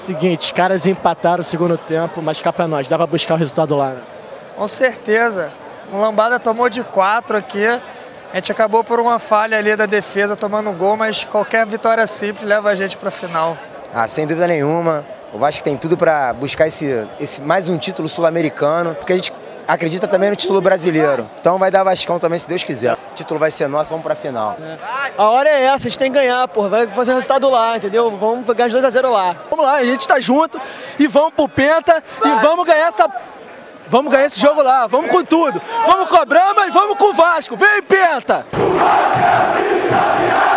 Seguinte, os caras empataram o segundo tempo, mas cá pra nós, dá pra buscar o resultado lá, né? Com certeza. O Lambada tomou de 4 aqui. A gente acabou por uma falha ali da defesa tomando um gol, mas qualquer vitória simples leva a gente pra final. Sem dúvida nenhuma. O Vasco tem tudo para buscar esse mais um título sul-americano, porque a gente acredita também no título brasileiro. Então vai dar Vascão também, se Deus quiser. O título vai ser nosso, vamos pra final. A hora é essa, a gente tem que ganhar, pô. Vai fazer o resultado lá, entendeu? Vamos ganhar de 2-0 lá. Vamos lá, a gente tá junto e vamos pro Penta e vamos ganhar esse jogo lá, vamos com tudo. Vamos cobrar, mas vamos com o Vasco. Vem, Penta!